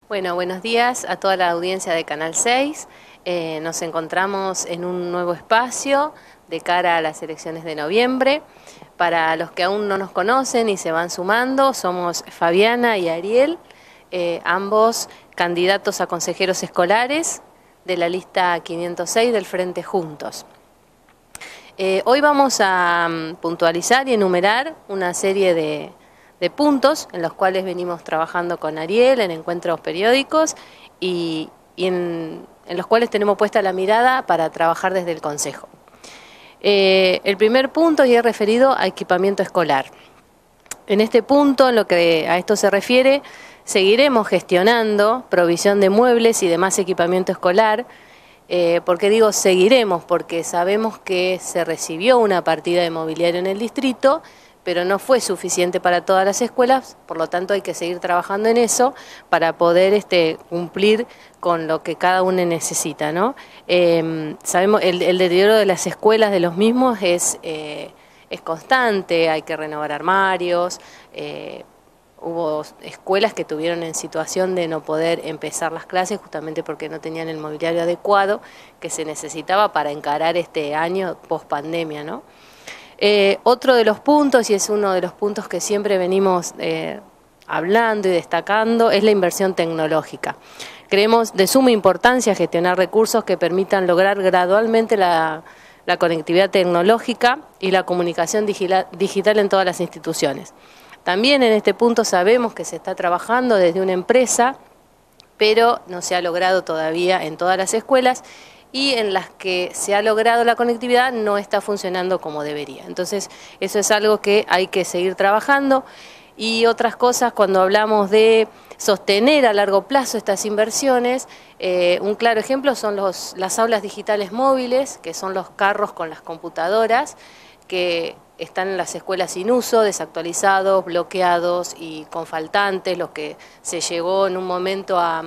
Bueno, buenos días a toda la audiencia de Canal 6. Nos encontramos en un nuevo espacio de cara a las elecciones de noviembre. Para los que aún no nos conocen y se van sumando, somos Fabiana y Ariel, ambos candidatos a consejeros escolares de la lista 506 del Frente Juntos. Hoy vamos a puntualizar y enumerar una serie de puntos en los cuales venimos trabajando con Ariel en encuentros periódicos y en los cuales tenemos puesta la mirada para trabajar desde el Consejo. El primer punto y es referido a equipamiento escolar. En este punto, en lo que a esto se refiere, seguiremos gestionando provisión de muebles y demás equipamiento escolar. ¿Por qué digo seguiremos? Porque sabemos que se recibió una partida de mobiliario en el distrito, pero no fue suficiente para todas las escuelas, por lo tanto hay que seguir trabajando en eso para poder cumplir con lo que cada uno necesita, ¿no? Sabemos el deterioro de las escuelas de los mismos es constante, hay que renovar armarios, hubo escuelas que tuvieron en situación de no poder empezar las clases justamente porque no tenían el mobiliario adecuado que se necesitaba para encarar este año post pandemia, ¿no? Otro de los puntos, y es uno de los puntos que siempre venimos hablando y destacando, es la inversión tecnológica. Creemos de suma importancia gestionar recursos que permitan lograr gradualmente la conectividad tecnológica y la comunicación digital en todas las instituciones. También en este punto sabemos que se está trabajando desde una empresa, pero no se ha logrado todavía en todas las escuelas, y en las que se ha logrado la conectividad no está funcionando como debería. Entonces, eso es algo que hay que seguir trabajando. Y otras cosas, cuando hablamos de sostener a largo plazo estas inversiones, un claro ejemplo son las aulas digitales móviles, que son los carros con las computadoras, que están en las escuelas sin uso, desactualizados, bloqueados y con faltantes, los que se llegó en un momento a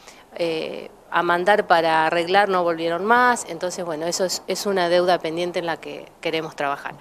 mandar para arreglar no volvieron más. Entonces, bueno, eso es una deuda pendiente en la que queremos trabajar.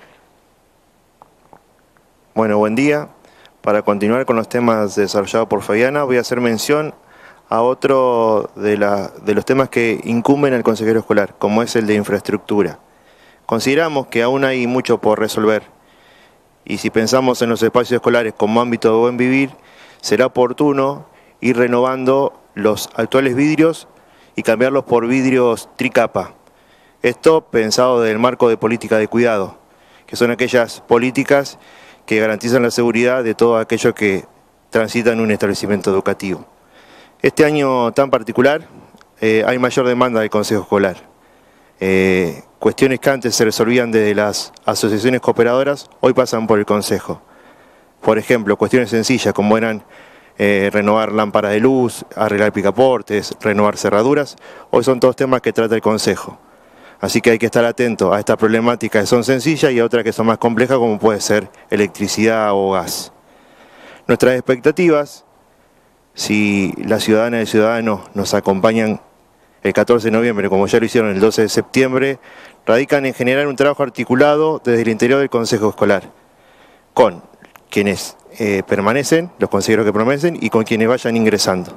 Bueno, buen día. Para continuar con los temas desarrollados por Fabiana, voy a hacer mención a otro de los temas que incumben al consejero escolar, como es el de infraestructura. Consideramos que aún hay mucho por resolver, y si pensamos en los espacios escolares como ámbito de buen vivir, será oportuno ir renovando los actuales vidrios y cambiarlos por vidrios tricapa. Esto pensado desde el marco de política de cuidado, que son aquellas políticas que garantizan la seguridad de todo aquello que transita en un establecimiento educativo. Este año tan particular hay mayor demanda del Consejo Escolar. Cuestiones que antes se resolvían desde las asociaciones cooperadoras, hoy pasan por el Consejo. Por ejemplo, cuestiones sencillas como eran renovar lámparas de luz, arreglar picaportes, renovar cerraduras, hoy son todos temas que trata el Consejo. Así que hay que estar atento a estas problemáticas que son sencillas y a otras que son más complejas, como puede ser electricidad o gas. Nuestras expectativas, si las ciudadanas y ciudadanos nos acompañan el 14 de noviembre, como ya lo hicieron el 12 de septiembre, radican en generar un trabajo articulado desde el interior del Consejo Escolar, con quienes permanecen, los consejeros que permanecen, y con quienes vayan ingresando.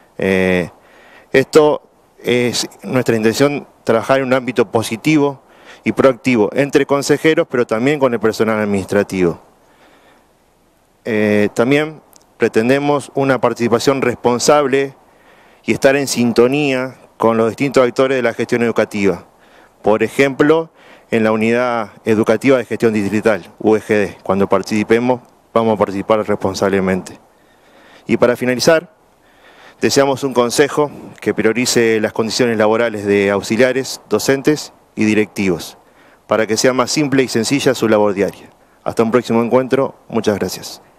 Esto es nuestra intención, trabajar en un ámbito positivo y proactivo entre consejeros, pero también con el personal administrativo. También pretendemos una participación responsable y estar en sintonía con los distintos actores de la gestión educativa. Por ejemplo, en la Unidad Educativa de Gestión Distrital, UEGD, cuando participemos, vamos a participar responsablemente. Y para finalizar, deseamos un consejo que priorice las condiciones laborales de auxiliares, docentes y directivos, para que sea más simple y sencilla su labor diaria. Hasta un próximo encuentro, muchas gracias.